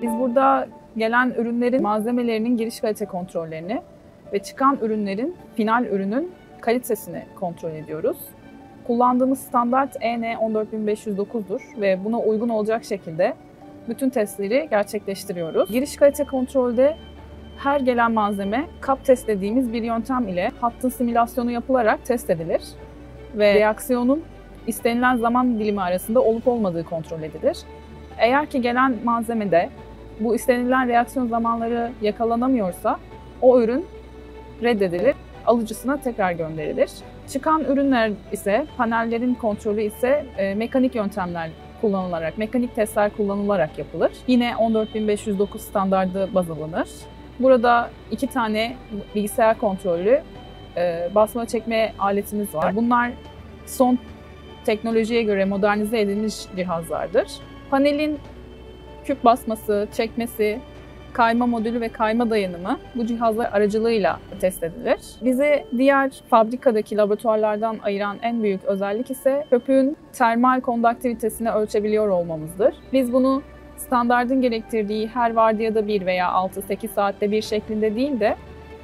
Biz burada gelen ürünlerin malzemelerinin giriş kalite kontrollerini ve çıkan ürünlerin, final ürünün kalitesini kontrol ediyoruz. Kullandığımız standart EN 14509'dur ve buna uygun olacak şekilde bütün testleri gerçekleştiriyoruz. Giriş kalite kontrolde her gelen malzeme kap test dediğimiz bir yöntem ile hattın simülasyonu yapılarak test edilir ve reaksiyonun istenilen zaman dilimi arasında olup olmadığı kontrol edilir. Eğer ki gelen malzemede bu istenilen reaksiyon zamanları yakalanamıyorsa o ürün reddedilir, alıcısına tekrar gönderilir. Çıkan ürünler ise, panellerin kontrolü ise mekanik yöntemler kullanılarak, mekanik testler kullanılarak yapılır. Yine 14509 standardı baz alınır. Burada 2 tane bilgisayar kontrollü basma çekme aletimiz var. Bunlar son teknolojiye göre modernize edilmiş cihazlardır. Panelin küp basması, çekmesi, kayma modülü ve kayma dayanımı bu cihazlar aracılığıyla test edilir. Bizi diğer fabrikadaki laboratuvarlardan ayıran en büyük özellik ise köpüğün termal konduktivitesini ölçebiliyor olmamızdır. Biz bunu standardın gerektirdiği her vardiyada bir veya 6-8 saatte bir şeklinde değil de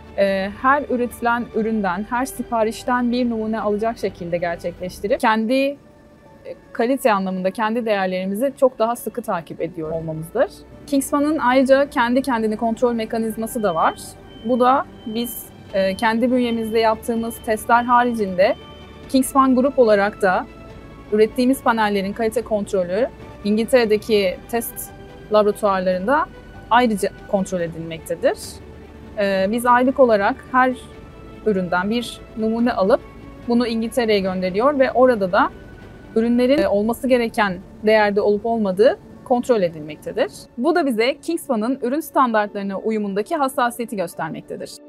her üretilen üründen, her siparişten bir numune alacak şekilde gerçekleştirip kendi kalite anlamında kendi değerlerimizi çok daha sıkı takip ediyor olmamızdır. Kingspan'ın ayrıca kendi kendini kontrol mekanizması da var. Bu da biz kendi bünyemizde yaptığımız testler haricinde Kingspan Grup olarak da ürettiğimiz panellerin kalite kontrolü İngiltere'deki test laboratuvarlarında ayrıca kontrol edilmektedir. Biz aylık olarak her üründen bir numune alıp bunu İngiltere'ye gönderiyor ve orada da ürünlerin olması gereken değerde olup olmadığı kontrol edilmektedir. Bu da bize Kingspan'ın ürün standartlarına uyumundaki hassasiyeti göstermektedir.